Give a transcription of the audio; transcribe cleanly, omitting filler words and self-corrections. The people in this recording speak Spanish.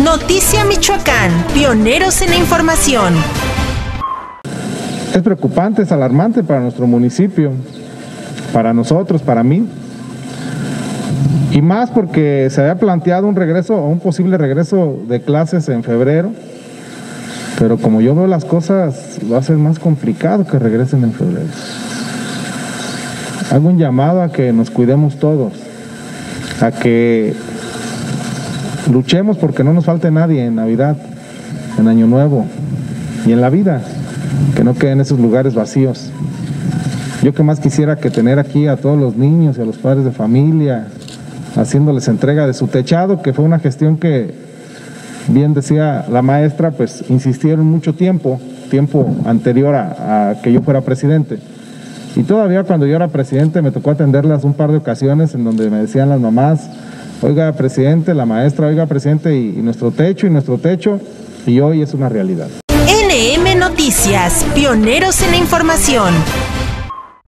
Noticia Michoacán, pioneros en la información. Es preocupante, es alarmante para nuestro municipio, para nosotros, para mí. Y más porque se había planteado un posible regreso de clases en febrero, pero como yo veo las cosas, va a ser más complicado que regresen en febrero. Hago un llamado a que nos cuidemos todos, a que luchemos porque no nos falte nadie en Navidad, en Año Nuevo y en la vida, que no queden esos lugares vacíos. Yo que más quisiera que tener aquí a todos los niños y a los padres de familia, haciéndoles entrega de su techado, que fue una gestión que, bien decía la maestra, pues insistieron mucho tiempo anterior a que yo fuera presidente. Y todavía cuando yo era presidente me tocó atenderlas un par de ocasiones en donde me decían las mamás: oiga presidente, la maestra, oiga presidente, y nuestro techo, y hoy es una realidad. NM Noticias, pioneros en la información.